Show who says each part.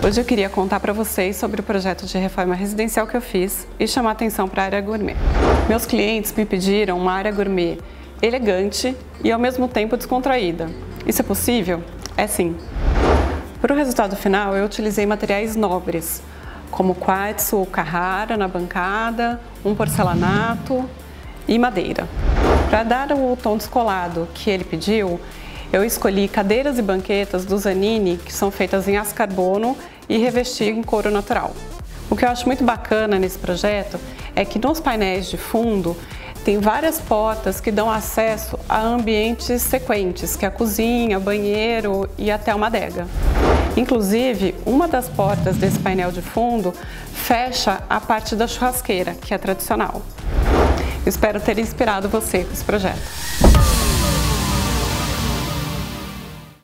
Speaker 1: Hoje eu queria contar para vocês sobre o projeto de reforma residencial que eu fiz e chamar atenção para a área gourmet. Meus clientes me pediram uma área gourmet elegante e ao mesmo tempo descontraída. Isso é possível? É sim. Para o resultado final eu utilizei materiais nobres, como quartzo ou Carrara na bancada, um porcelanato e madeira. Para dar o tom descolado que ele pediu, eu escolhi cadeiras e banquetas do Zanini, que são feitas em aço carbono e revesti em couro natural. O que eu acho muito bacana nesse projeto é que nos painéis de fundo tem várias portas que dão acesso a ambientes sequentes, que é a cozinha, banheiro e até uma adega. Inclusive, uma das portas desse painel de fundo fecha a parte da churrasqueira, que é tradicional. Espero ter inspirado você com esse projeto.